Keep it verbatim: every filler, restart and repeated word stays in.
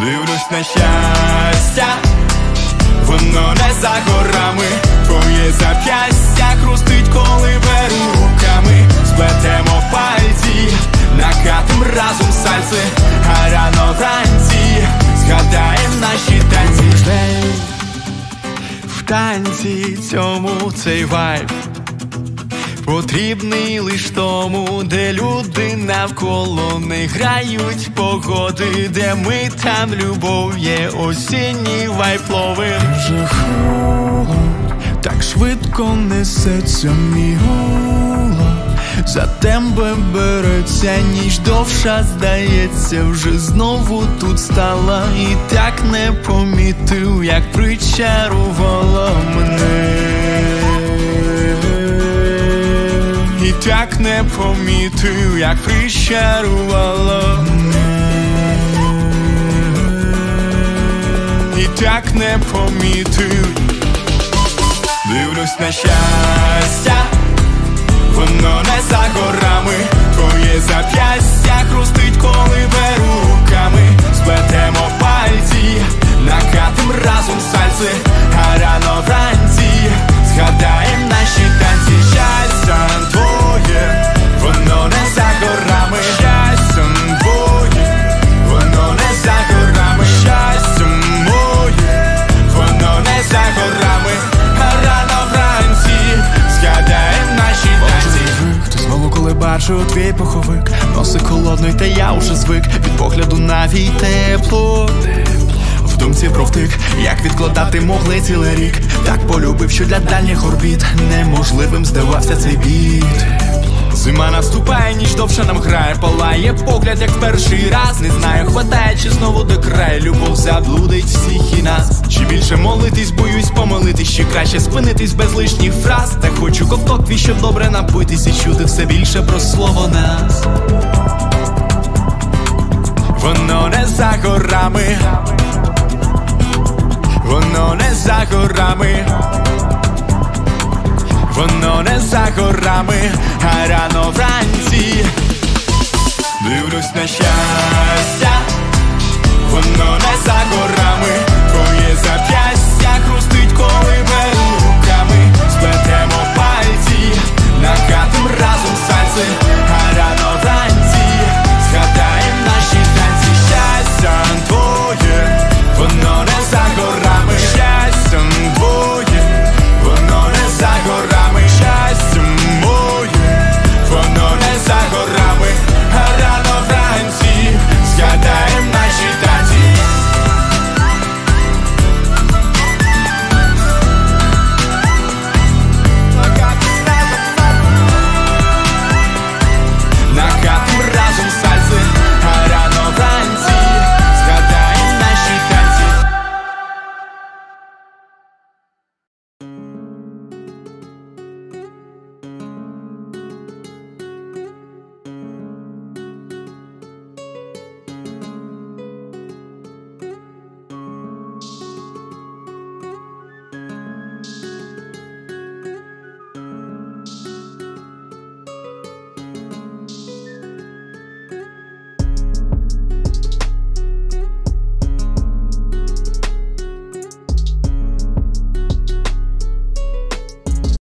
Дивлюсь на щастя, воно не за горами. Твоє зап'ястя хрустить, коли беру руками. Сплетемо пальці, накатим разом сальси, а рано вранці згадаєм наші танці. В танці цьому цей вайб потрібний лиш тому, де люди навколо не грають погоди, де ми, там любов є, осінній вайб ловим. Вже холод, так швидко несеться мій голод, за тебе береться ніч довша, здається, вже знову тут стала. І так не помітив, як причарувала мене. І так не помітив, як причарувала мене. І так не помітив. Дивлюсь на щастя, воно не за горами. Твоє зап'ястя хрустить, коли беру руками. Сплетемо пальці, накатим разом сальси, а рано вранці згадаєм наші танці. Щастя твоє, воно не за горами. Щастя твоє, воно не за горами. Щастя моє, воно не за горами, а рано вранці згадаєм наші танці. Ти знову, коли бачу твій пуховик, носик холодний, та я вже звик. Від погляду навіть тепло, в думці про втик, як відкладати могли цілий рік. Так полюбив, що для дальніх орбіт неможливим здавався цей біт. Зима наступає, ніч довше нам грає, палає погляд, як в перший раз. Не знаю, хватає чи знову до краю, любов заблудить всіх і нас. Чи більше молитись, боюсь помилитись, чи краще спинитись без лишніх фраз. Та хочу ковток твій, щоб добре напитись і чути все більше про слово нас. Воно не за горами, воно не за горами, воно не за горами, а рано вранці дивлюсь на щастя, воно не за горами. Твоє зап'ястя